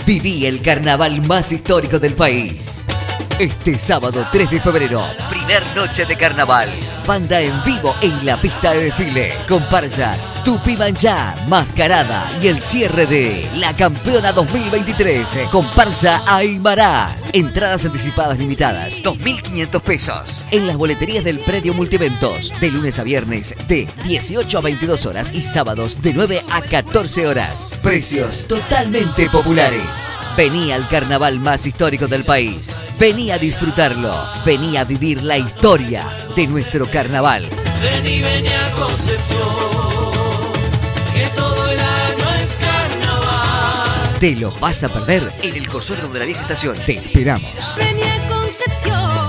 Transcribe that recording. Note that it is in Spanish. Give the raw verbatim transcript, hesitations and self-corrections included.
Viví el carnaval más histórico del país. Este sábado tres de febrero, primer noche de carnaval. Banda en vivo en la pista de desfile. Comparsas, Tupimanchá, Mascarada y el cierre de La Campeona dos mil veintitrés. Comparsa Aymara. Entradas anticipadas limitadas, dos mil quinientos pesos. En las boleterías del predio Multiventos. De lunes a viernes de dieciocho a veintidós horas y sábados de nueve a catorce horas. Precios totalmente populares. Vení al carnaval más histórico del país. Vení a disfrutarlo. Vení a vivir la historia de nuestro carnaval. Vení, vení a Concepción, que todo el año es carnaval. Te lo vas a perder en el Corsódromo de la Vieja Estación. Te esperamos. Vení a Concepción.